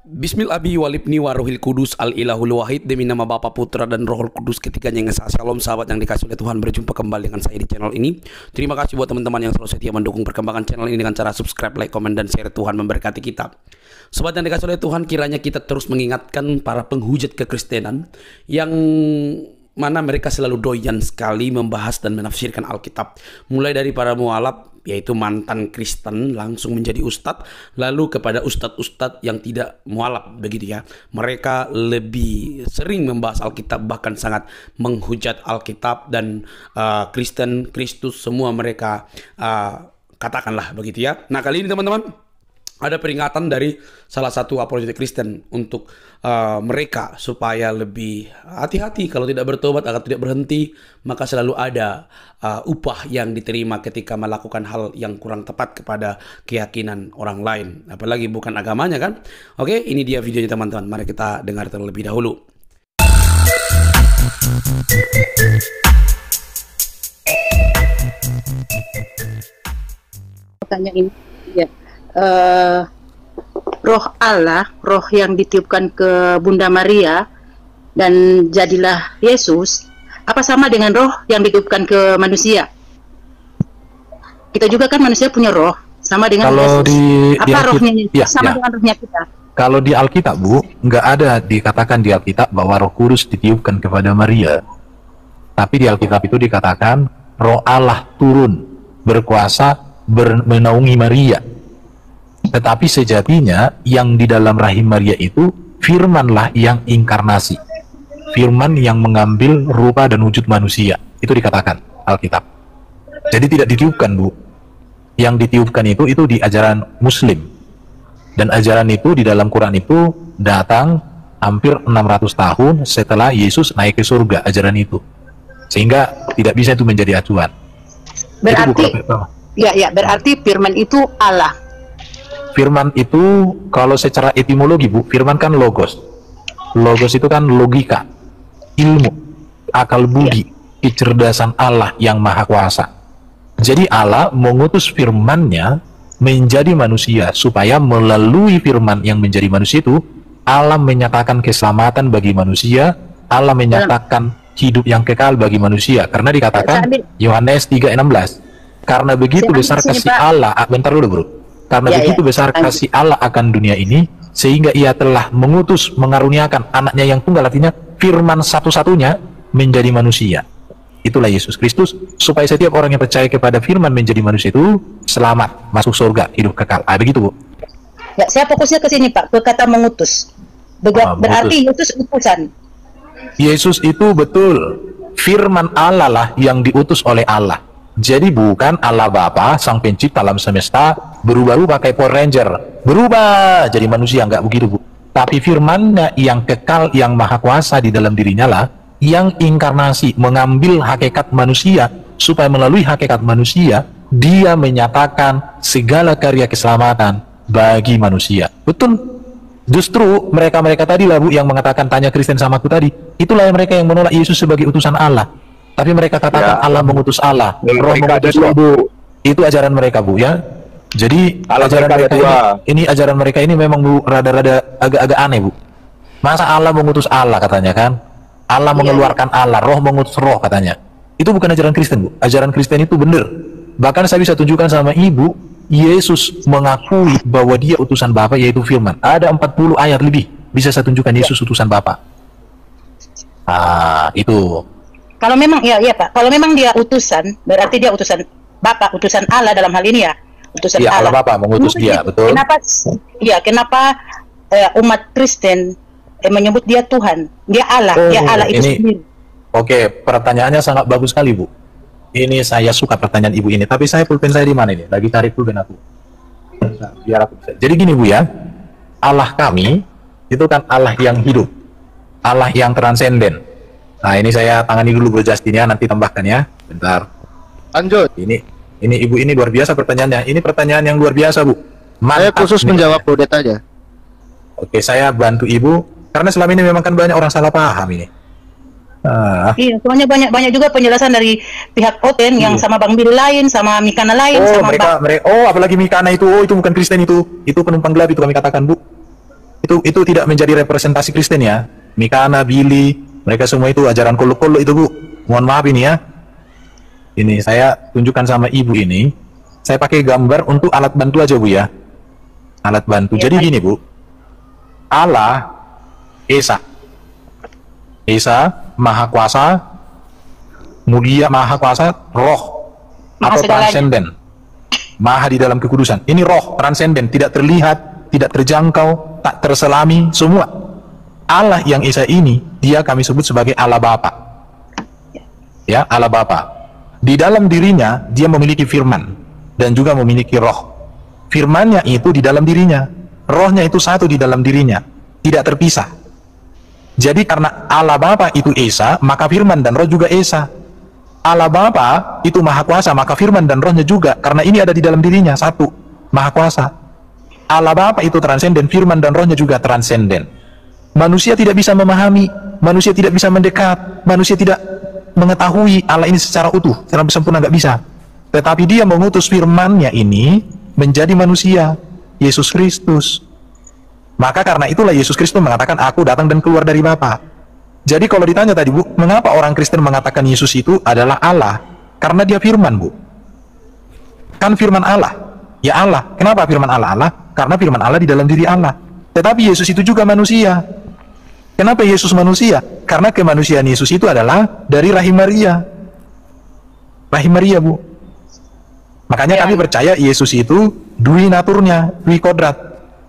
Bismillahi walibni warohil kudus al ilahul wahid. Demi nama Bapa, Putra dan Rohul Kudus ketiganya yang esa. Shalom sahabat yang dikasih oleh Tuhan, berjumpa kembali dengan saya di channel ini. Terima kasih buat teman-teman yang selalu setia mendukung perkembangan channel ini dengan cara subscribe, like, komen, dan share. Tuhan memberkati kita. Sobat yang dikasih oleh Tuhan, kiranya kita terus mengingatkan para penghujat kekristenan yang mana mereka selalu doyan sekali membahas dan menafsirkan Alkitab. Mulai dari para mualaf, yaitu mantan Kristen langsung menjadi ustadz, lalu kepada ustadz-ustadz yang tidak mualaf, begitu ya. Mereka lebih sering membahas Alkitab, bahkan sangat menghujat Alkitab dan Kristen, Kristus, semua mereka katakanlah begitu ya. Nah, kali ini teman-teman, ada peringatan dari salah satu apologetik Kristen untuk mereka supaya lebih hati-hati. Kalau tidak bertobat agar tidak berhenti, maka selalu ada upah yang diterima ketika melakukan hal yang kurang tepat kepada keyakinan orang lain, apalagi bukan agamanya kan. Oke, ini dia videonya teman-teman. Mari kita dengar terlebih dahulu. Tanya ini ya. Roh Allah, roh yang ditiupkan ke Bunda Maria dan jadilah Yesus, apa sama dengan roh yang ditiupkan ke manusia? Kita juga kan manusia punya roh, sama dengan kalau Yesus. Apa rohnya sama ya. dengan rohnya kita? Kalau di Alkitab, Bu, nggak ada dikatakan di Alkitab bahwa Roh Kudus ditiupkan kepada Maria. Tapi di Alkitab itu dikatakan Roh Allah turun berkuasa menaungi Maria. Tetapi sejatinya yang di dalam rahim Maria itu firmanlah yang inkarnasi, firman yang mengambil rupa dan wujud manusia. Itu dikatakan Alkitab. Jadi tidak ditiupkan, Bu. Yang ditiupkan itu di ajaran Muslim. Dan ajaran itu di dalam Quran itu datang hampir 600 tahun setelah Yesus naik ke surga, ajaran itu. Sehingga tidak bisa itu menjadi acuan. Berarti berarti firman itu Allah. Firman itu kalau secara etimologi, Bu, firman kan logos. Logos itu kan logika, ilmu, akal budi, kecerdasan Allah yang maha kuasa. Jadi Allah mengutus firman-Nya menjadi manusia supaya melalui firman yang menjadi manusia itu Allah menyatakan keselamatan bagi manusia, Allah menyatakan hidup yang kekal bagi manusia. Karena dikatakan Yohanes 3:16, karena begitu besar kasih Allah, bentar dulu, Bro. Karena begitu besar kasih Allah akan dunia ini, sehingga ia telah mengutus, mengaruniakan anaknya yang tunggal, artinya firman satu-satunya menjadi manusia. Itulah Yesus Kristus, supaya setiap orang yang percaya kepada firman menjadi manusia itu selamat, masuk surga, hidup kekal. Begitu, Bu. Ya, saya fokusnya ke sini, Pak, ke kata mengutus. Berarti Yesus utusan. Yesus itu betul firman Allah lah yang diutus oleh Allah. Jadi bukan Allah Bapa, Sang Pencipta alam semesta, berubah-ubah kayak Power Ranger, berubah jadi manusia, enggak begitu, Bu. Tapi firman-Nya yang kekal, yang maha kuasa di dalam dirinya lah, yang inkarnasi, mengambil hakikat manusia, supaya melalui hakikat manusia, dia menyatakan segala karya keselamatan bagi manusia. Betul. Justru mereka-mereka tadi lah, Bu, yang mengatakan tanya Kristen sama aku tadi, itulah mereka yang menolak Yesus sebagai utusan Allah. Tapi mereka katakan Allah mengutus Allah, Roh mengutus Roh, Bu. Itu ajaran mereka, Bu, ya. Jadi ajaran mereka ini ajaran mereka ini memang, Bu, rada-rada agak-agak aneh, Bu. Masa Allah mengutus Allah katanya kan? Allah mengeluarkan Allah, Roh mengutus Roh katanya. Itu bukan ajaran Kristen, Bu. Ajaran Kristen itu benar. Bahkan saya bisa tunjukkan sama Ibu, Yesus mengakui bahwa dia utusan Bapa, yaitu firman. Ada 40 ayat lebih bisa saya tunjukkan Yesus utusan Bapa. Itu. Kalau memang ya Pak, kalau memang dia utusan, berarti dia utusan Bapa, utusan Allah dalam hal ini ya, utusan Allah. Allah Bapa mengutus dia, betul. Kenapa umat Kristen menyebut dia Tuhan, dia Allah, dia Allah itu sendiri? Oke, pertanyaannya sangat bagus sekali, Bu. Ini saya suka pertanyaan Ibu ini, tapi saya pulpen saya di mana ini? Lagi cari pulpen aku. Nah, biar aku bisa. Jadi gini, Bu, ya. Allah kami itu kan Allah yang hidup, Allah yang transenden. Nah, ini saya tangani dulu, Bro Justin, ya, nanti tambahkan ya. Bentar. Lanjut. Ini Ibu ini luar biasa pertanyaannya. Ini pertanyaan yang luar biasa, Bu. Saya khusus menjawab Budet aja. Oke, saya bantu Ibu karena selama ini memang kan banyak orang salah paham ini. Iya, soalnya banyak juga penjelasan dari pihak Oten yang sama Bang Bill lain, sama Mikana lain, sama mereka, apalagi Mikana itu, itu bukan Kristen itu penumpang gelap itu kami katakan, Bu. Itu itu tidak menjadi representasi Kristen ya. Mikana, Billy, mereka semua itu ajaran kolo-kolo itu Bu. Mohon maaf ini ya. Ini saya tunjukkan sama ibu ini. Saya pakai gambar untuk alat bantu aja Bu ya. Alat bantu. Ya, jadi gini Bu. Allah Esa. Esa Maha Kuasa, mulia, Maha Kuasa, Roh Maha atau segalanya. transenden. Maha di dalam kekudusan. Ini roh transenden, tidak terlihat, tidak terjangkau, tak terselami, semua. Allah yang Esa ini, dia kami sebut sebagai Allah Bapa. Ya, Allah Bapa. Di dalam dirinya, dia memiliki firman dan juga memiliki roh. Firmannya itu di dalam dirinya, rohnya itu satu di dalam dirinya, tidak terpisah. Jadi karena Allah Bapa itu Esa, maka firman dan roh juga Esa. Allah Bapa itu Maha Kuasa, maka firman dan rohnya juga, karena ini ada di dalam dirinya, satu, Maha Kuasa. Allah Bapa itu transenden, firman dan rohnya juga transenden. Manusia tidak bisa memahami, manusia tidak bisa mendekat, manusia tidak mengetahui Allah ini secara utuh, secara sempurna, nggak bisa. Tetapi dia mengutus firman-Nya ini menjadi manusia, Yesus Kristus. Maka karena itulah Yesus Kristus mengatakan, aku datang dan keluar dari Bapa. Jadi kalau ditanya tadi Bu, mengapa orang Kristen mengatakan Yesus itu adalah Allah? Karena dia firman Bu. Kan firman Allah. Ya Allah. Kenapa firman Allah Allah? Karena firman Allah di dalam diri Allah. Tetapi Yesus itu juga manusia. Kenapa Yesus manusia? Karena kemanusiaan Yesus itu adalah dari rahim Maria. Rahim Maria Bu. Makanya Ya. kami percaya Yesus itu dui naturnya, dui kodrat.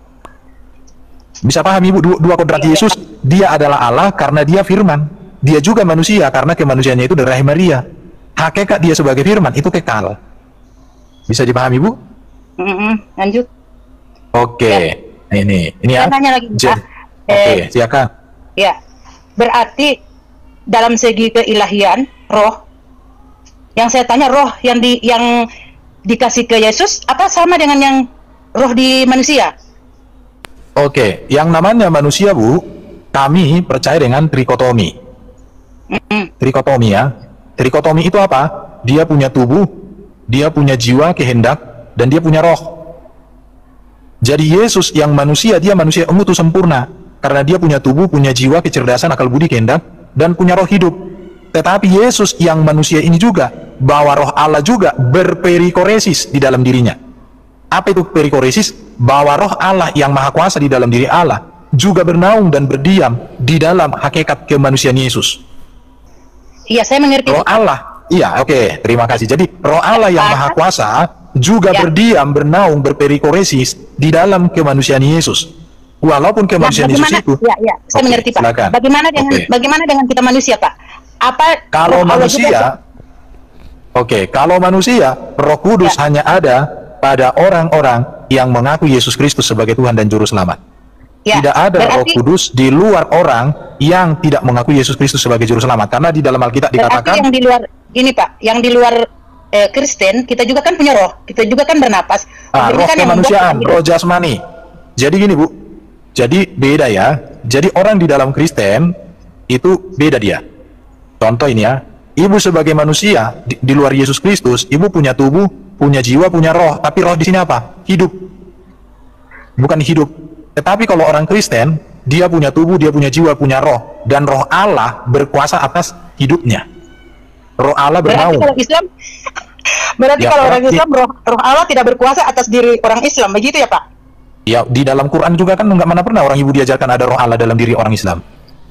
Bisa paham Ibu dua kodrat Yesus? Dia adalah Allah karena dia firman. Dia juga manusia karena kemanusiaannya itu dari rahim Maria. Hakikat dia sebagai firman itu kekal. Bisa dipahami Bu? Lanjut. Oke. Ini ya. Saya tanya lagi, Pak. Oke, silakan. Ya, berarti dalam segi keilahian, roh, yang saya tanya roh yang dikasih ke Yesus, apa sama dengan yang roh di manusia? Oke, yang namanya manusia Bu, kami percaya dengan trikotomi. Trikotomi ya. Trikotomi itu apa? Dia punya tubuh, dia punya jiwa, kehendak, dan dia punya roh. Jadi Yesus yang manusia, dia manusia utuh sempurna. Karena dia punya tubuh, punya jiwa, kecerdasan, akal budi, kehendak, dan punya roh hidup. Tetapi Yesus yang manusia ini juga, bawa roh Allah juga berperikoresis di dalam dirinya. Apa itu perikoresis? Bahwa roh Allah yang Maha Kuasa di dalam diri Allah juga bernaung dan berdiam di dalam hakikat kemanusiaan Yesus. Iya, saya mengerti. Roh Allah, iya, oke, terima kasih. Jadi roh Allah yang Maha Kuasa juga Ya. berdiam, bernaung, berperikoresis di dalam kemanusiaan Yesus. Walaupun kemanusiaan Yesus itu, Ya, saya Oke, mengerti Pak. silakan. Oke. Bagaimana dengan kita manusia Pak? Apa kalau roh Allah juga, manusia, kalau manusia, Roh Kudus hanya ada pada orang-orang yang mengaku Yesus Kristus sebagai Tuhan dan Juru Selamat. Ya, Tidak ada Roh berarti- Kudus di luar orang yang tidak mengaku Yesus Kristus sebagai Juru Selamat. Karena di dalam Alkitab Berarti dikatakan, yang di luar ini Pak, yang di luar Kristen, kita juga kan punya roh, kita juga kan bernapas. Ini roh kan yang membuat kemanusiaan, kita roh jasmani. Jadi gini Bu, jadi beda ya. Jadi orang di dalam Kristen itu beda dia. Contoh ini ya, ibu sebagai manusia di luar Yesus Kristus, ibu punya tubuh, punya jiwa, punya roh. Tapi roh di sini apa? Hidup. Bukan hidup. Tetapi kalau orang Kristen, dia punya tubuh, dia punya jiwa, punya roh, dan roh Allah berkuasa atas hidupnya. Roh Allah Berarti bernaung. kalau Islam, berarti Ya, kalau orang berarti- Islam roh Allah tidak berkuasa atas diri orang Islam, begitu ya Pak? Ya, di dalam Quran juga kan nggak mana pernah orang ibu diajarkan ada roh Allah dalam diri orang Islam.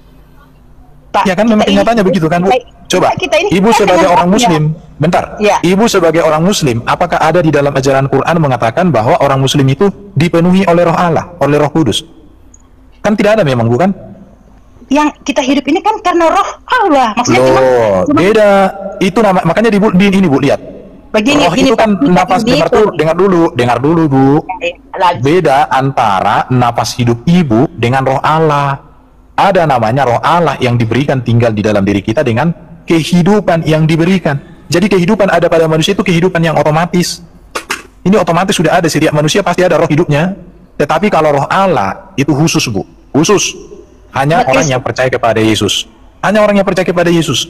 Pak, Ya kan memang kita ini- kenyataannya begitu kan Bu? Coba, kita ini ibu kan sebagai dengan orang rohnya. muslim, bentar. Ya. Ibu sebagai orang muslim, apakah ada di dalam ajaran Quran mengatakan bahwa orang muslim itu dipenuhi oleh roh Allah, oleh roh kudus? Kan tidak ada memang, bukan? Yang kita hidup ini kan karena roh Allah. Maksudnya Loh, cuma beda. Itu makanya di ini Bu, lihat. begini, Roh ini itu kan Pak, kita napas, ini dengar dulu Bu. lagi. Beda antara napas hidup ibu dengan roh Allah. Ada namanya roh Allah yang diberikan tinggal di dalam diri kita dengan kehidupan yang diberikan. Jadi kehidupan ada pada manusia itu kehidupan yang otomatis. Ini otomatis sudah ada, setiap manusia pasti ada roh hidupnya. Tetapi kalau roh Allah itu khusus Bu, khusus. Hanya orang yang percaya kepada Yesus. Hanya orang yang percaya kepada Yesus.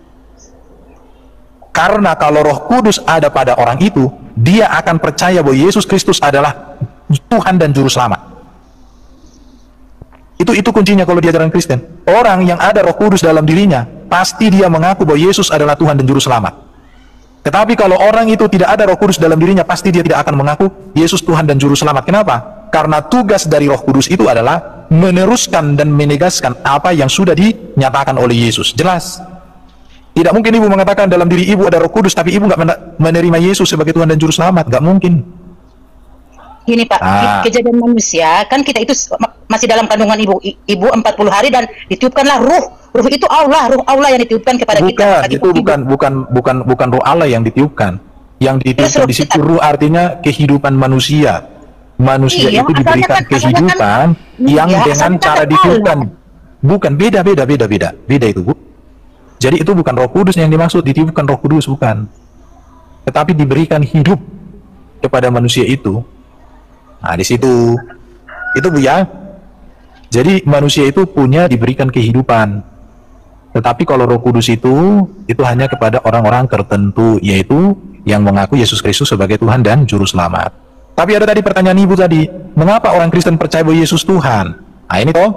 Karena kalau Roh Kudus ada pada orang itu, dia akan percaya bahwa Yesus Kristus adalah Tuhan dan Juru Selamat. Itu kuncinya kalau di ajaran Kristen. Orang yang ada Roh Kudus dalam dirinya, pasti dia mengaku bahwa Yesus adalah Tuhan dan Juru Selamat. Tetapi kalau orang itu tidak ada Roh Kudus dalam dirinya, pasti dia tidak akan mengaku Yesus Tuhan dan Juru Selamat. Kenapa? Karena tugas dari Roh Kudus itu adalah meneruskan dan menegaskan apa yang sudah dinyatakan oleh Yesus. Jelas? Tidak mungkin ibu mengatakan dalam diri ibu ada Roh Kudus, tapi ibu nggak menerima Yesus sebagai Tuhan dan Juru Selamat. Nggak mungkin. Gini Pak, kejadian manusia kan kita itu masih dalam kandungan ibu 40 hari dan ditiupkanlah ruh. Ruh itu ruh Allah yang ditiupkan kepada kita. Bukan ruh Allah yang ditiupkan. Yang ditiupkan di situ ruh artinya kehidupan manusia. Manusia itu diberikan kehidupan yang dengan cara ditiupkan. Bukan, beda itu, Bu. Jadi itu bukan Roh Kudus yang dimaksud, ditiupkan Roh Kudus, bukan. Tetapi diberikan hidup kepada manusia itu. Nah, di situ itu, Bu, ya. Jadi manusia itu diberikan kehidupan. Tetapi kalau Roh Kudus itu hanya kepada orang-orang tertentu, yaitu yang mengaku Yesus Kristus sebagai Tuhan dan Juru Selamat. Tapi ada tadi pertanyaan ibu tadi, mengapa orang Kristen percaya bahwa Yesus Tuhan? Nah, ini toh.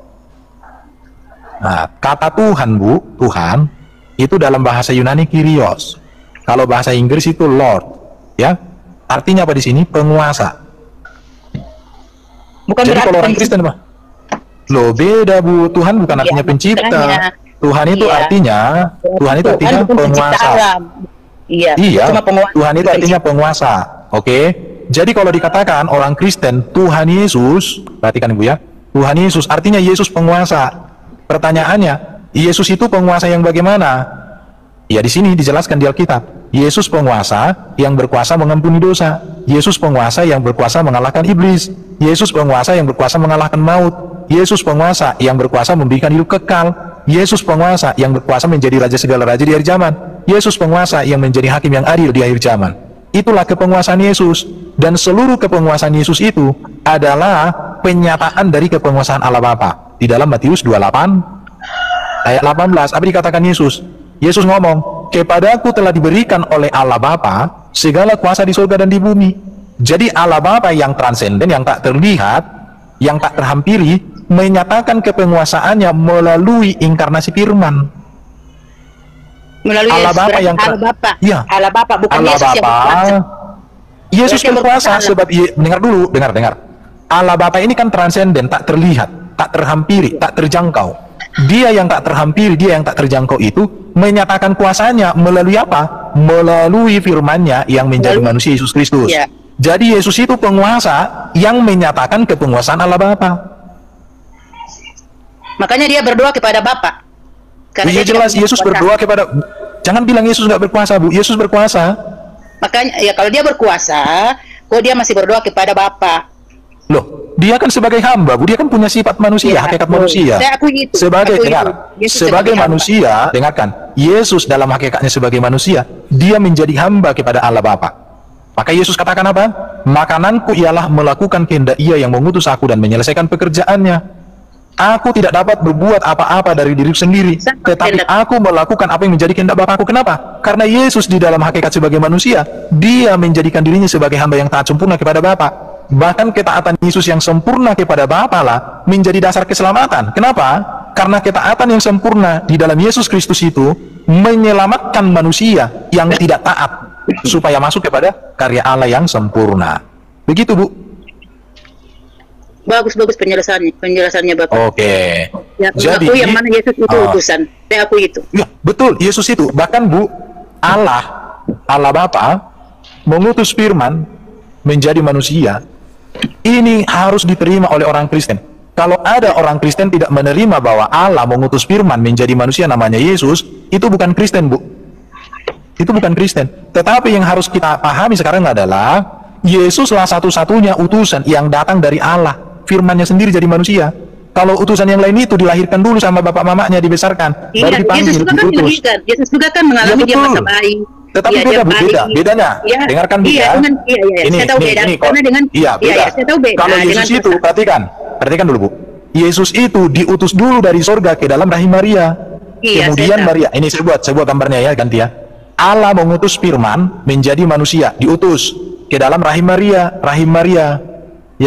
Nah, kata Tuhan, Bu, Tuhan itu dalam bahasa Yunani Kyrios. Kalau bahasa Inggris itu Lord, ya. Artinya apa di sini? Penguasa. Bukan. Jadi kalau orang Kristen mah, loh beda, Bu. Tuhan bukan artinya pencipta. Tuhan itu artinya penguasa. Iya. Tuhan itu artinya penguasa. Oke. Jadi kalau dikatakan orang Kristen Tuhan Yesus, perhatikan Ibu ya, Tuhan Yesus artinya Yesus penguasa. Pertanyaannya, Yesus itu penguasa yang bagaimana? Ya di sini dijelaskan di Alkitab. Yesus penguasa yang berkuasa mengampuni dosa. Yesus penguasa yang berkuasa mengalahkan iblis. Yesus penguasa yang berkuasa mengalahkan maut. Yesus penguasa yang berkuasa memberikan hidup kekal. Yesus penguasa yang berkuasa menjadi raja segala raja di akhir zaman. Yesus penguasa yang menjadi hakim yang adil di akhir zaman. Itulah kepenguasaan Yesus. Dan seluruh kepenguasaan Yesus itu adalah penyataan dari kepenguasaan Allah Bapa. Di dalam Matius 28 ayat 18, apa dikatakan Yesus? Yesus ngomong, kepadaku telah diberikan oleh Allah Bapa segala kuasa di surga dan di bumi. Jadi Allah Bapa yang transenden, yang tak terlihat, yang tak terhampiri, menyatakan kepenguasaannya melalui inkarnasi firman. Melalui Allah Bapa yang ya. Allah Bapa, bukan Allah Yesus yang berkuasa. Yesus berkuasa sebab dengar. Allah Bapa ini kan transenden, tak terlihat, tak terhampiri, tak terjangkau. Dia yang tak terhampiri, dia yang tak terjangkau itu menyatakan kuasanya melalui apa? Melalui firman-Nya yang menjadi manusia Yesus Kristus. Ya. Jadi Yesus itu penguasa yang menyatakan kepenguasaan Allah Bapa. Makanya dia berdoa kepada Bapa. Iya jelas Yesus berdoa kepada. Jangan bilang Yesus nggak berkuasa, Bu. Yesus berkuasa. Makanya ya kalau dia berkuasa, kok dia masih berdoa kepada Bapa? Loh, dia kan sebagai hamba, Bu. Dia kan punya sifat manusia, hakikat manusia. Saya akui itu. Sebagai manusia, dengarkan. Yesus dalam hakikatnya sebagai manusia, dia menjadi hamba kepada Allah Bapa. Maka Yesus katakan apa? Makananku ialah melakukan kehendak Ia yang mengutus aku dan menyelesaikan pekerjaannya. Aku tidak dapat berbuat apa-apa dari diri sendiri, tetapi aku melakukan apa yang menjadi kehendak Bapakku. Kenapa? Karena Yesus di dalam hakikat sebagai manusia, dia menjadikan dirinya sebagai hamba yang taat sempurna kepada Bapa. Bahkan ketaatan Yesus yang sempurna kepada Bapa lah menjadi dasar keselamatan. Kenapa? Karena ketaatan yang sempurna di dalam Yesus Kristus itu menyelamatkan manusia yang tidak taat supaya masuk kepada karya Allah yang sempurna. Begitu, Bu. Bagus penjelasannya Bapak. Oke. Ya, jadi aku yang mana Yesus itu utusan. Saya aku itu. Ya, betul, Yesus itu. Bahkan Bu, Allah Bapa mengutus firman menjadi manusia. Ini harus diterima oleh orang Kristen. Kalau ada orang Kristen tidak menerima bahwa Allah mengutus firman menjadi manusia namanya Yesus, itu bukan Kristen, Bu. Itu bukan Kristen. Tetapi yang harus kita pahami sekarang adalah Yesuslah satu-satunya utusan yang datang dari Allah. Firman-Nya sendiri jadi manusia. Kalau utusan yang lain itu dilahirkan dulu sama bapak mamanya, dibesarkan, baru dipanggil diutus. Yesus juga kan mengalami dia masa bayi. Tetapi bedanya. Ya, dengarkan dia. Ini, beda. Kalau Yesus itu, perhatikan dulu, Bu. Yesus itu diutus dulu dari sorga ke dalam rahim Maria. Kemudian Maria, ini saya buat gambarnya ya, ganti ya. Allah mengutus firman menjadi manusia, diutus ke dalam rahim Maria, ya toh?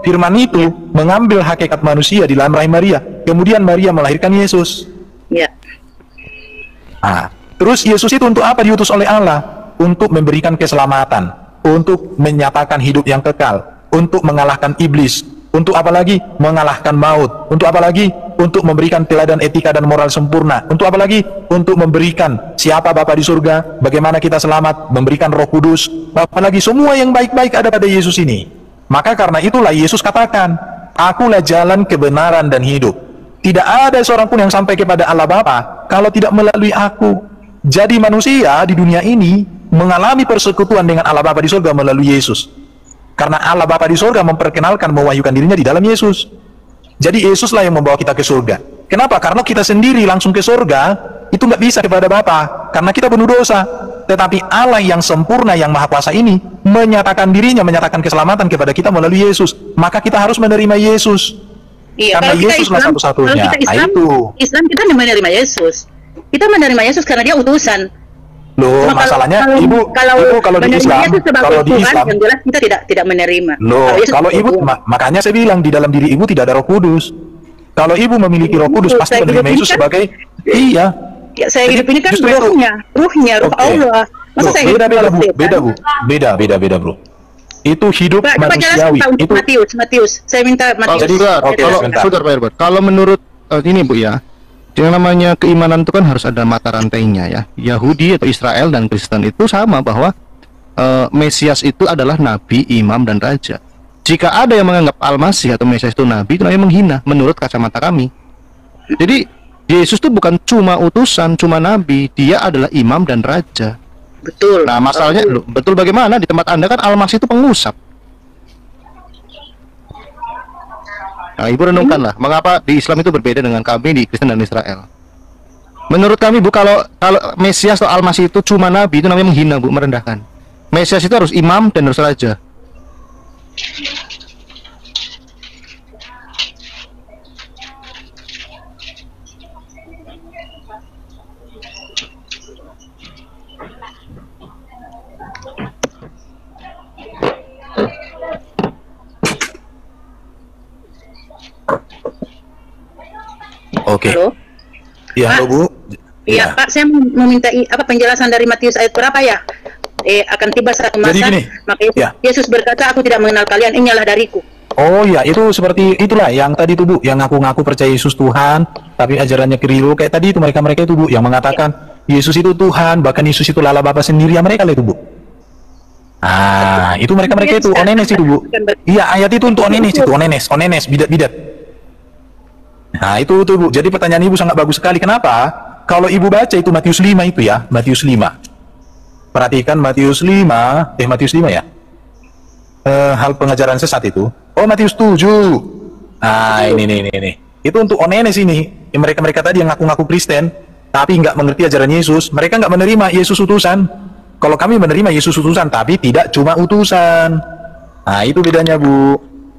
firman itu mengambil hakikat manusia di dalam rahim Maria, kemudian Maria melahirkan Yesus. Ya. Nah, terus Yesus itu untuk apa diutus oleh Allah? Untuk memberikan keselamatan, untuk menyatakan hidup yang kekal, untuk mengalahkan iblis, untuk apa lagi? Mengalahkan maut. Untuk apa lagi? Untuk memberikan teladan etika dan moral sempurna. Untuk apa lagi? Untuk memberikan siapa Bapa di surga, bagaimana kita selamat, memberikan Roh Kudus, apalagi semua yang baik-baik ada pada Yesus ini. Maka karena itulah Yesus katakan, akulah jalan kebenaran dan hidup. Tidak ada seorang pun yang sampai kepada Allah Bapa kalau tidak melalui aku. Jadi manusia di dunia ini mengalami persekutuan dengan Allah Bapa di surga melalui Yesus. Karena Allah Bapa di surga memperkenalkan, mewahyukan dirinya di dalam Yesus. Jadi Yesuslah yang membawa kita ke surga. Kenapa? Karena kita sendiri langsung ke surga itu nggak bisa kepada Bapa, karena kita penuh dosa. Tetapi Allah yang sempurna, yang maha kuasa ini menyatakan dirinya, menyatakan keselamatan kepada kita melalui Yesus. Maka kita harus menerima Yesus. Iya, Karena Yesuslah satu-satunya. Nah, itu. Islam kita menerima Yesus. Kita menerima Yesus karena dia utusan. Loh, Cuma masalahnya kalau kalau di menerima Islam, Yesus sebagai kalau di Tuhan, Islam, yang jelas kita tidak menerima. loh, Yesus kalau sebagai ibu, Tuhan. makanya saya bilang di dalam diri ibu tidak ada Roh Kudus. Kalau ibu memiliki Roh Kudus, pasti Saya menerima hidup ini Yesus kan- sebagai iya. Ya, saya Jadi, hidup ini kan justru itu. ruhnya, ruh Oke. Allah. Masa Loh, saya hidup beda sebagai bu, setan? beda bro. Itu hidup Coba jelaskan manusiawi. Pak, untuk Itu Matius. Saya minta Oh, Matius. jadi Oke, Jelaskan. sebentar. Saudara Pak Herbert, kalau menurut ini Bu ya, yang namanya keimanan itu kan harus ada mata rantainya ya. Yahudi atau Israel dan Kristen itu sama bahwa Mesias itu adalah nabi, imam, dan raja. Jika ada yang menganggap Al-Masih atau Mesias itu nabi, itu namanya menghina menurut kacamata kami. Jadi Yesus itu bukan cuma utusan, cuma nabi, dia adalah imam dan raja. Betul. Nah, masalahnya betul bagaimana di tempat Anda kan Al-Masih itu pengusap. Nah, Ibu renungkanlah, mengapa di Islam itu berbeda dengan kami di Kristen dan Israel. Menurut kami Bu, kalau Mesias atau Al-Masih itu cuma nabi, itu namanya menghina Bu, merendahkan. Mesias itu harus imam dan harus raja. oke. Halo? Iya, Pak. halo Bu. Iya, Pak, saya mau minta penjelasan dari Matius ayat berapa ya? Akan tiba satu masa, Jadi gini, maka Yesus, ya. Yesus berkata, aku tidak mengenal kalian, inilah dariku. Oh ya, itu seperti itulah yang tadi itu Bu, yang ngaku-ngaku percaya Yesus Tuhan, tapi ajarannya keliru. Kayak tadi itu mereka itu Bu, yang mengatakan Yesus itu Tuhan, bahkan Yesus itu Allah Bapa sendiri, ya mereka lah itu Bu. Ah, itu mereka itu onenes itu Bu. Iya, ayat itu untuk onenes itu, onenes, bidat. Nah, itu Bu. Jadi pertanyaan Ibu sangat bagus sekali. Kenapa? Kalau Ibu baca itu Matius 5 itu ya, Matius 5. Perhatikan Matius 5 ya. Hal pengajaran sesat itu. Oh, Matius 7. Nah, ini. Itu untuk onenes ini. Mereka tadi yang ngaku-ngaku Kristen, tapi nggak mengerti ajaran Yesus. Mereka nggak menerima Yesus utusan. Kalau kami menerima Yesus utusan, tapi tidak cuma utusan. Nah, itu bedanya Bu.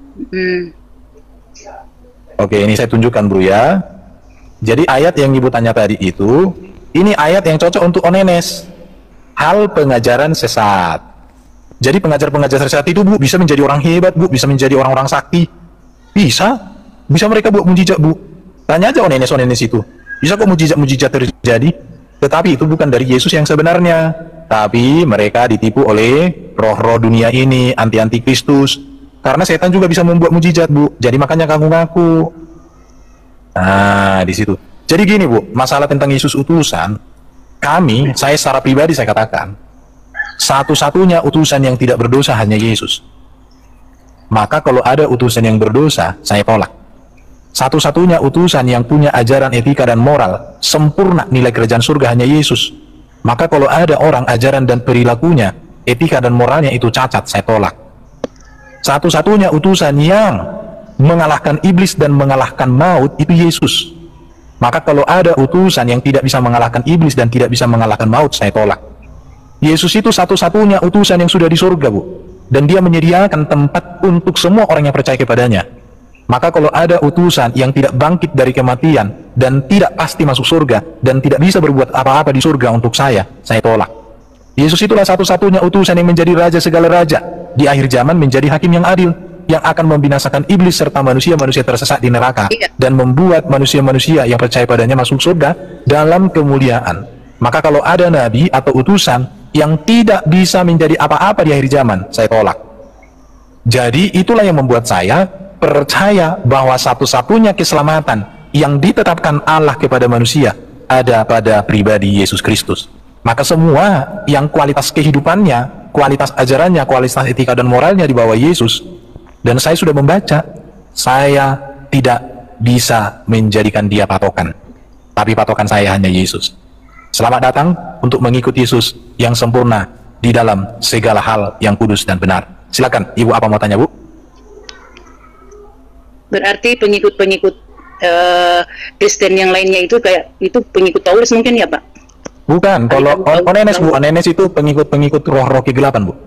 Oke, ini saya tunjukkan Bro ya. Jadi ayat yang Ibu tanya tadi itu, ini ayat yang cocok untuk onenes. Hal pengajaran sesat. Jadi pengajar-pengajar sesat itu Bu, bisa menjadi orang hebat Bu, bisa menjadi orang-orang sakti. Bisa mereka buat mujizat Bu. Tanya aja onenes itu. Bisa kok mujizat terjadi. Tetapi itu bukan dari Yesus yang sebenarnya. Tapi mereka ditipu oleh roh-roh dunia ini, anti Kristus. Karena setan juga bisa membuat mujizat Bu. Jadi makanya ngaku-ngaku. Nah, di situ. Jadi gini Bu, masalah tentang Yesus utusan, saya secara pribadi saya katakan, satu-satunya utusan yang tidak berdosa hanya Yesus. Maka kalau ada utusan yang berdosa, saya tolak. Satu-satunya utusan yang punya ajaran etika dan moral sempurna nilai kerajaan surga hanya Yesus. Maka kalau ada orang ajaran dan perilakunya, etika dan moralnya itu cacat, saya tolak. Satu-satunya utusan yang mengalahkan iblis dan mengalahkan maut itu Yesus. Maka kalau ada utusan yang tidak bisa mengalahkan iblis dan tidak bisa mengalahkan maut, saya tolak. Yesus itu satu-satunya utusan yang sudah di surga Bu. Dan dia menyediakan tempat untuk semua orang yang percaya kepadanya. Maka kalau ada utusan yang tidak bangkit dari kematian dan tidak pasti masuk surga dan tidak bisa berbuat apa-apa di surga untuk saya tolak. Yesus itulah satu-satunya utusan yang menjadi raja segala raja, di akhir zaman menjadi hakim yang adil. yang akan membinasakan iblis serta manusia-manusia tersesat di neraka, Iya. dan membuat manusia-manusia yang percaya padanya masuk surga dalam kemuliaan. Maka kalau ada nabi atau utusan yang tidak bisa menjadi apa-apa di akhir zaman, saya tolak. Jadi itulah yang membuat saya percaya bahwa satu-satunya keselamatan yang ditetapkan Allah kepada manusia ada pada pribadi Yesus Kristus. Maka semua yang kualitas kehidupannya, kualitas ajarannya, kualitas etika dan moralnya di bawah Yesus, dan saya sudah membaca, saya tidak bisa menjadikan dia patokan, tapi patokan saya hanya Yesus. Selamat datang untuk mengikut Yesus yang sempurna di dalam segala hal yang kudus dan benar. Silakan, Ibu, apa mau tanya, Bu? Berarti pengikut-pengikut Kristen yang lainnya itu kayak itu pengikut Paulus mungkin ya, Pak? Bukan, kalau Onenes, Bu, Onenes itu pengikut-pengikut roh-roh kegelapan, Bu.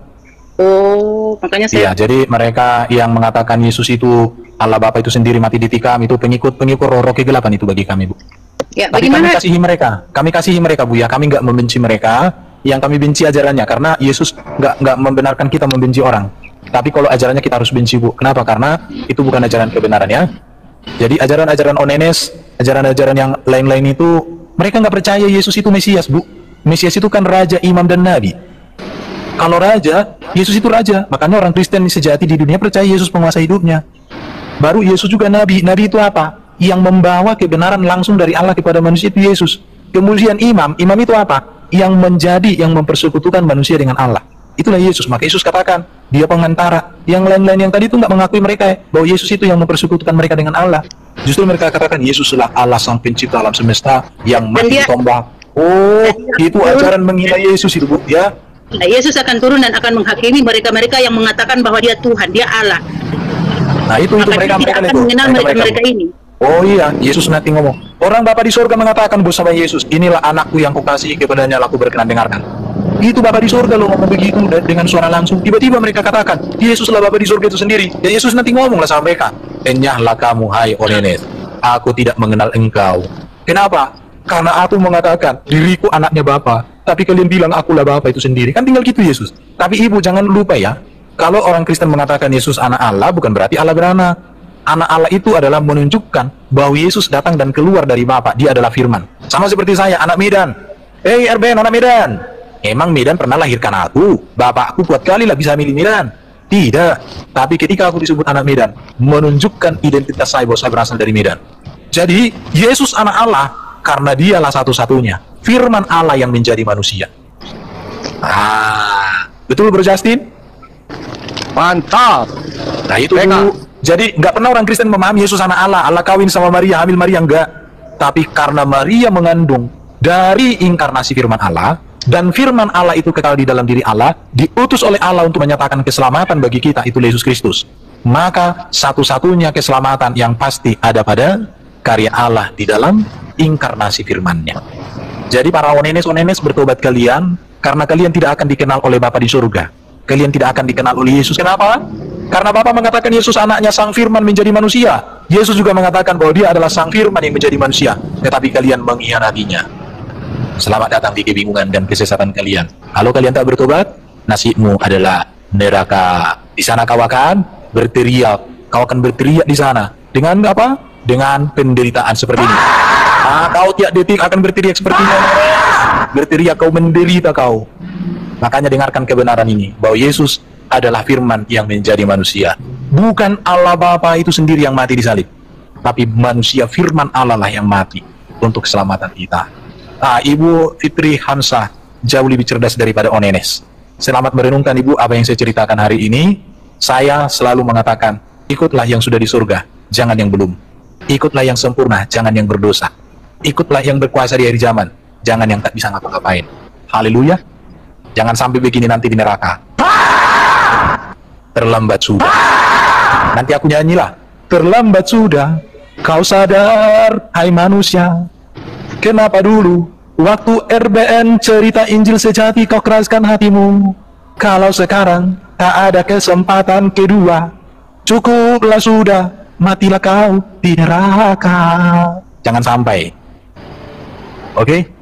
Oh, makanya Iya, saya jadi mereka yang mengatakan Yesus itu Allah Bapa itu sendiri mati ditikam, itu pengikut-pengikut roh-roh kegelapan itu bagi kami, Bu. ya Tapi kami bagaimana? kasihi mereka, Bu, ya. Kami nggak membenci mereka, yang kami benci ajarannya, karena Yesus nggak membenarkan kita membenci orang. Tapi kalau ajarannya kita harus benci, Bu. Kenapa? Karena itu bukan ajaran kebenaran, ya. Jadi ajaran-ajaran Onenes, ajaran-ajaran yang lain-lain itu, mereka nggak percaya Yesus itu Mesias, Bu. Mesias itu kan raja, imam, dan nabi. Kalau raja, Yesus itu raja. Makanya orang Kristen sejati di dunia percaya Yesus penguasa hidupnya. Baru Yesus juga nabi. Nabi itu apa? Yang membawa kebenaran langsung dari Allah kepada manusia itu Yesus. Kemudian imam itu apa? Yang menjadi, yang mempersekutukan manusia dengan Allah. Itulah Yesus. Maka Yesus katakan, dia pengantara. Yang lain-lain yang tadi itu nggak mengakui mereka bahwa Yesus itu yang mempersekutukan mereka dengan Allah. Justru mereka katakan Yesuslah Allah sang pencipta alam semesta yang mati ditombak. Oh, itu ajaran menghina Yesus itu, Bu, ya. Nah, Yesus akan turun dan akan menghakimi mereka-mereka yang mengatakan bahwa dia Tuhan, dia Allah. Nah, itu Maka mereka dia tidak akan itu. mengenal mereka-mereka ini. Oh iya, Yesus nanti ngomong. Orang Bapa di surga mengatakan bersama Yesus, inilah anakku yang kukasihi, kepadanya aku berkenan dengarkan. Itu Bapa di surga loh ngomong begitu dengan suara langsung. Tiba-tiba mereka katakan, Yesuslah Bapa di surga itu sendiri. Dan Yesus nanti ngomonglah sama mereka, enyahlah kamu hai Onenes, aku tidak mengenal engkau. Kenapa? Karena aku mengatakan diriku anaknya Bapa, tapi kalian bilang akulah Bapa itu sendiri. Kan tinggal gitu Yesus. Tapi Ibu jangan lupa ya, kalau orang Kristen mengatakan Yesus anak Allah, bukan berarti Allah beranak. Anak Allah itu adalah menunjukkan bahwa Yesus datang dan keluar dari Bapa. Dia adalah firman. Sama seperti saya, anak Medan. Hei RBN, anak Medan. Emang Medan pernah lahirkan aku? Bapakku kuat kali lah bisa milih Medan. Tidak. Tapi ketika aku disebut anak Medan, menunjukkan identitas saya bahwa saya berasal dari Medan. Jadi, Yesus anak Allah karena dialah satu-satunya firman Allah yang menjadi manusia. Betul, Bro Justin? Mantap. Nah itu Mereka. dulu. Jadi nggak pernah orang Kristen memahami Yesus anak Allah. Allah kawin sama Maria, hamil Maria, enggak. Tapi karena Maria mengandung dari inkarnasi firman Allah, dan firman Allah itu kekal di dalam diri Allah, diutus oleh Allah untuk menyatakan keselamatan bagi kita, itu Yesus Kristus. Maka satu-satunya keselamatan yang pasti ada pada karya Allah di dalam inkarnasi firman-Nya. Jadi para onenes bertobat kalian, karena kalian tidak akan dikenal oleh Bapa di surga. Kalian tidak akan dikenal oleh Yesus. Kenapa? Karena Bapa mengatakan Yesus anaknya sang firman menjadi manusia. Yesus juga mengatakan bahwa dia adalah sang firman yang menjadi manusia. Tetapi kalian mengkhianatinya. Selamat datang di kebingungan dan kesesatan kalian. Kalau kalian tak bertobat, nasibmu adalah neraka. Di sana kau akan berteriak. Kau akan berteriak di sana. Dengan apa? Dengan penderitaan seperti ini. Kau tiap detik akan berteriak seperti ini. Berteriak, kau menderita kau. Makanya dengarkan kebenaran ini, bahwa Yesus adalah firman yang menjadi manusia. Bukan Allah Bapa itu sendiri yang mati di salib, tapi manusia firman Allah lah yang mati untuk keselamatan kita. Ibu Fitri Hamsah jauh lebih cerdas daripada Onenes. Selamat merenungkan Ibu apa yang saya ceritakan hari ini. Saya selalu mengatakan, ikutlah yang sudah di surga, jangan yang belum. Ikutlah yang sempurna, jangan yang berdosa. Ikutlah yang berkuasa di akhir zaman, jangan yang tak bisa ngapa-ngapain. Haleluya. Jangan sampai begini nanti di neraka. Terlambat sudah. Nanti aku nyanyilah. Terlambat sudah, kau sadar, hai manusia. Kenapa dulu, waktu RBN cerita Injil sejati kau keraskan hatimu. Kalau sekarang, tak ada kesempatan kedua. Cukuplah sudah, matilah kau di neraka. Jangan sampai. Oke?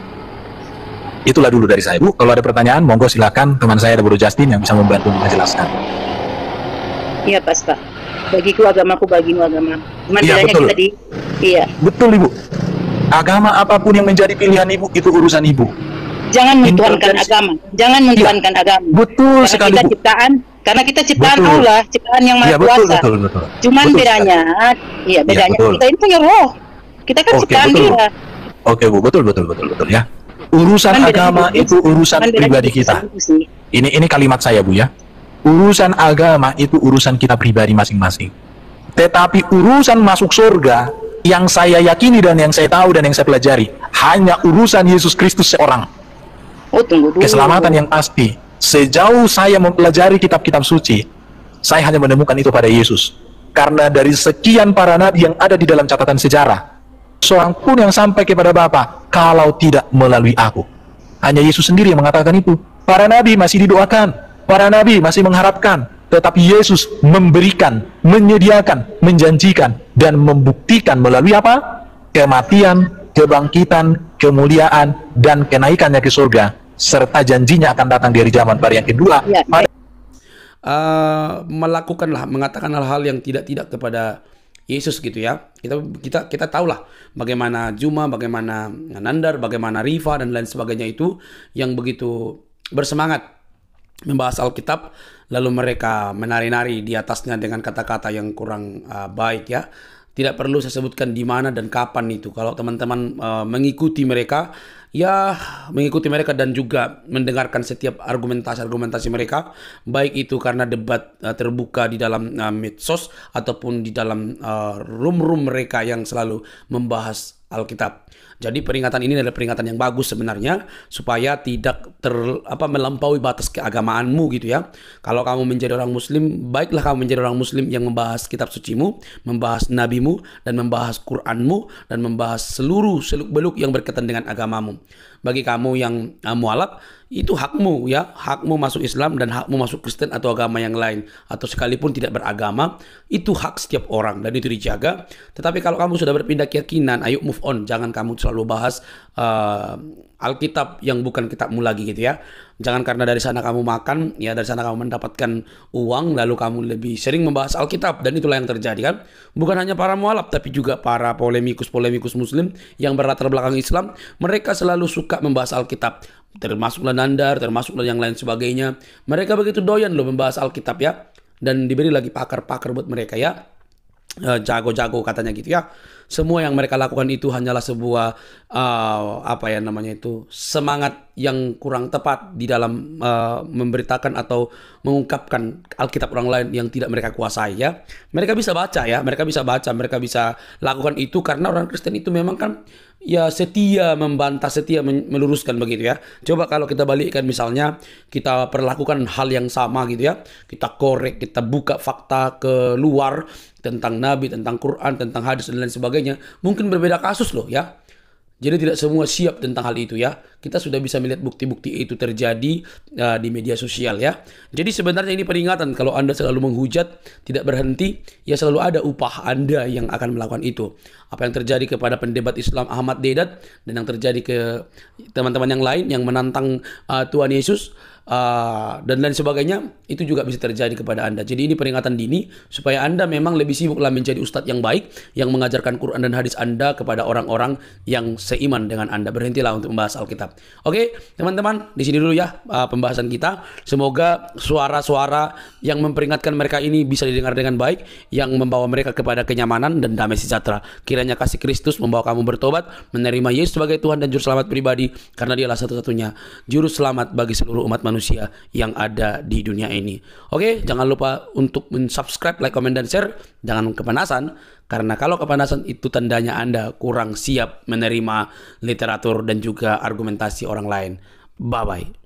Itulah dulu dari saya, Bu. Kalau ada pertanyaan, monggo silakan. Teman saya ada Bro Justin yang bisa membantu menjelaskan. Iya Pak. Bagiku agamaku, bagimu agama. Cuman Iya, bedanya betul. kita di, iya. Betul Ibu. Agama apapun yang menjadi pilihan Ibu itu urusan Ibu. Jangan mentuhankan Intervensi. agama. Jangan mentuhankan agama. Betul Karena sekali kita Bu. ciptaan Betul. Allah, ciptaan yang Maha Iya, betul, Kuasa. betul. Cuman Betul bedanya, iya bedanya betul. kita ini punya roh. Kita kan Oke, ciptaan betul, Bu. dia. Oke Bu, betul ya. Urusan Cuman bedanya agama itu urusan cuman bedanya pribadi di kita. situ sih. Ini kalimat saya Bu ya. Urusan agama itu urusan kita pribadi masing-masing. Tetapi urusan masuk surga yang saya yakini dan yang saya tahu dan yang saya pelajari hanya urusan Yesus Kristus seorang. Oh, tunggu dulu. Keselamatan yang pasti. Sejauh saya mempelajari kitab-kitab suci, saya hanya menemukan itu pada Yesus. Karena dari sekian para nabi yang ada di dalam catatan sejarah, seorang pun yang sampai kepada Bapa kalau tidak melalui aku. Hanya Yesus sendiri yang mengatakan itu. Para nabi masih didoakan, para nabi masih mengharapkan, tetapi Yesus memberikan, menyediakan, menjanjikan, dan membuktikan melalui apa? Kematian, kebangkitan, kemuliaan, dan kenaikannya ke surga, serta janjinya akan datang dari zaman pada yang kedua. Ya, Melakukanlah, mengatakan hal-hal yang tidak kepada Yesus gitu ya. Kita tahulah bagaimana Juma, bagaimana Nandar, bagaimana Rifa dan lain sebagainya itu yang begitu bersemangat membahas Alkitab, lalu mereka menari-nari di atasnya dengan kata-kata yang kurang baik ya. Tidak perlu saya sebutkan di mana dan kapan itu. Kalau teman-teman mengikuti mereka dan juga mendengarkan setiap argumentasi mereka, baik itu karena debat terbuka di dalam medsos ataupun di dalam room mereka yang selalu membahas Alkitab. Jadi peringatan ini adalah peringatan yang bagus sebenarnya supaya tidak melampaui batas keagamaanmu gitu ya. Kalau kamu menjadi orang muslim, baiklah kamu menjadi orang muslim yang membahas kitab sucimu, membahas nabimu, dan membahas Qur'anmu, dan membahas seluruh seluk-beluk yang berkaitan dengan agamamu. Bagi kamu yang mualaf, itu hakmu ya, hakmu masuk Islam dan hakmu masuk Kristen atau agama yang lain, atau sekalipun tidak beragama, itu hak setiap orang dan itu dijaga. Tetapi kalau kamu sudah berpindah keyakinan, ayo move on, jangan kamu selalu bahas Alkitab yang bukan kitabmu lagi gitu ya. Jangan karena dari sana kamu makan, ya dari sana kamu mendapatkan uang, lalu kamu lebih sering membahas Alkitab, dan itulah yang terjadi kan. Bukan hanya para mualaf, tapi juga para polemikus muslim yang berlatar belakang Islam, mereka selalu suka membahas Alkitab. Termasuklah Nandar, termasuklah yang lain sebagainya. Mereka begitu doyan loh membahas Alkitab ya. Dan diberi lagi pakar-pakar buat mereka ya. Jago-jago katanya gitu ya. Semua yang mereka lakukan itu hanyalah sebuah semangat yang kurang tepat di dalam memberitakan atau mengungkapkan Alkitab orang lain yang tidak mereka kuasai ya. Mereka bisa baca ya, mereka bisa lakukan itu karena orang Kristen itu memang kan ya setia membantah, setia meluruskan begitu ya. Coba kalau kita balikkan misalnya kita perlakukan hal yang sama gitu ya. Kita korek, kita buka fakta keluar tentang Nabi, tentang Quran, tentang hadis dan lain sebagainya, mungkin berbeda kasus loh ya. Jadi tidak semua siap tentang hal itu ya. Kita sudah bisa melihat bukti-bukti itu terjadi di media sosial ya. Jadi sebenarnya ini peringatan, kalau Anda selalu menghujat, tidak berhenti, ya selalu ada upah Anda yang akan melakukan itu. Apa yang terjadi kepada pendebat Islam Ahmad Deedat dan yang terjadi ke teman-teman yang lain yang menantang Tuhan Yesus dan lain sebagainya, itu juga bisa terjadi kepada Anda. Jadi ini peringatan dini supaya Anda memang lebih sibuklah menjadi ustadz yang baik yang mengajarkan Quran dan hadis Anda kepada orang-orang yang seiman dengan Anda. Berhentilah untuk membahas Alkitab. Oke, teman-teman, di sini dulu ya pembahasan kita. Semoga suara-suara yang memperingatkan mereka ini bisa didengar dengan baik, yang membawa mereka kepada kenyamanan dan damai sejahtera. Kiranya kasih Kristus membawa kamu bertobat, menerima Yesus sebagai Tuhan dan Juru Selamat pribadi, karena Dialah satu-satunya Juru Selamat bagi seluruh umat manusia yang ada di dunia ini. Oke, jangan lupa untuk subscribe, like, comment, dan share. Jangan kepanasan, karena kalau kepanasan itu tandanya Anda kurang siap menerima literatur dan juga argumentasi orang lain. Bye-bye.